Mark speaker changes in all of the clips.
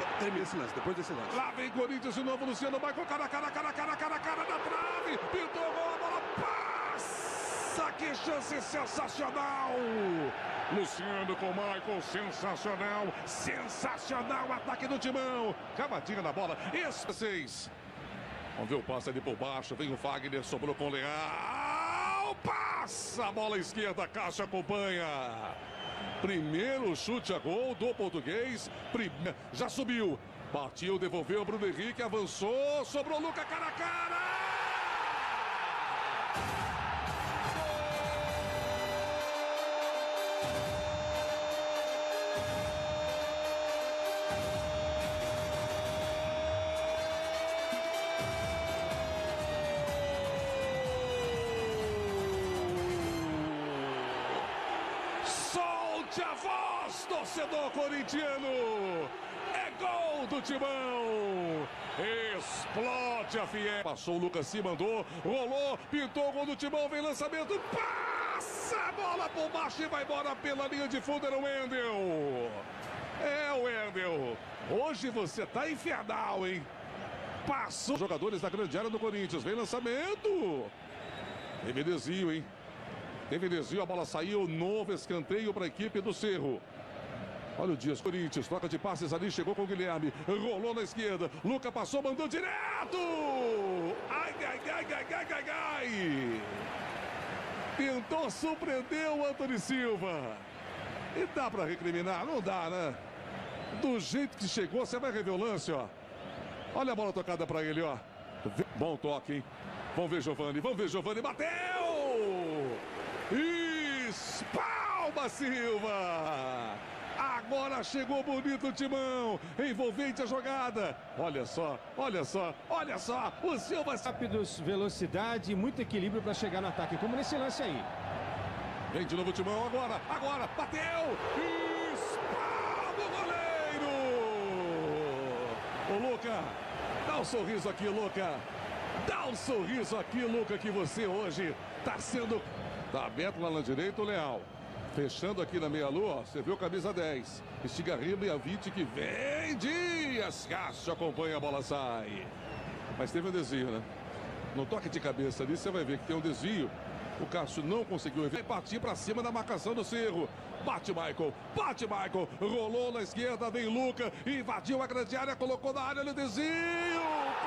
Speaker 1: Termina esse lance, depois desse lance.
Speaker 2: Lá vem Corinthians de novo, Luciano Michael, cara, na trave, pintou a bola, passa, que chance sensacional! Luciano com Michael, sensacional, ataque do Timão, cavadinha na bola, isso, 6. Vamos ver o passe ali por baixo, vem o Fagner, sobrou com o Leal, passa a bola esquerda, Caixa acompanha. Primeiro chute a gol do português, já subiu, partiu, devolveu, Bruno Henrique, avançou, sobrou Luca, cara a cara! Solte a voz, torcedor corintiano! É gol do Timão! Explode a Fiel! Passou o Lucas, se mandou, rolou, pintou o gol do Timão, vem lançamento, passa a bola por baixo e vai embora pela linha de fundo, era o Wendel! É o Wendel! Hoje você tá infernal, hein? Passou! Jogadores da grande área do Corinthians, vem lançamento! Teve desvio, hein? Teve desvio, a bola saiu, novo escanteio para a equipe do Cerro. Olha o Dias, Corinthians, troca de passes ali, chegou com o Guilherme, rolou na esquerda, Luca passou, mandou direto! Ai! Tentou surpreender o Antony Silva. E dá para recriminar? Não dá, né? Do jeito que chegou, você vai rever o lance, ó. Olha a bola tocada para ele, ó. Bom toque, hein? Vamos ver Giovani, bateu! Espalma Silva! Agora chegou bonito o Timão, envolvente a jogada. Olha só, o Silva...
Speaker 3: Rápidos, velocidade e muito equilíbrio para chegar no ataque, como nesse lance aí.
Speaker 2: Vem de novo o Timão, agora, bateu! Espalma o goleiro! Ô, Luca, dá um sorriso aqui, Luca. Dá um sorriso aqui, Luca, que você hoje tá sendo... Tá aberto lá na direita o Leal. Fechando aqui na meia-lua, você viu camisa 10. Estigarribla e a Vite que vem. Dias. Cássio acompanha, a bola sai. Mas teve um desvio, né? No toque de cabeça ali, você vai ver que tem um desvio. O Cássio não conseguiu. Vai partir pra cima da marcação do Cerro. Bate Michael. Rolou na esquerda, vem Luca. Invadiu a grande área, colocou na área no desvio.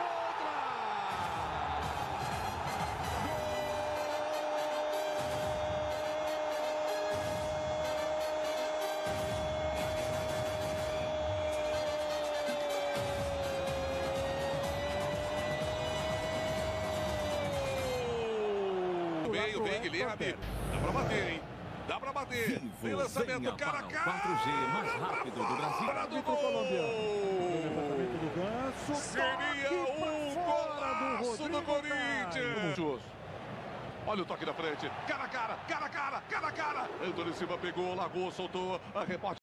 Speaker 2: Vem Guilherme, dá pra bater, Vem lançamento, cara a cara,
Speaker 4: 4G mais rápido do Brasil.
Speaker 2: Do gol. Seria um golaço do Corinthians. Olha o toque da frente, cara a cara. Antony Silva pegou, largou, soltou, a repórter.